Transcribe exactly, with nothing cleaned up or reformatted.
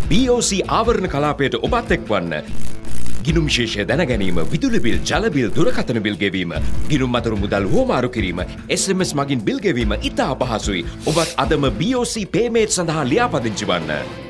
B O C ආවරණ කලාපයට ඔබත් එක්වන්න. ගිණුම් විශේෂය දැන ගැනීම, විදුලි බිල්, ජල බිල්, දුරකථන බිල් ගෙවීම, ගිණුම් අතුරු මුදල් හුවමාරු කිරීම, S M S මගින් බිල් ගෙවීම ඉතා අපහසුයි. ඔබත් අදම B O C Paymate සඳහා ලියාපදිංචි වන්න.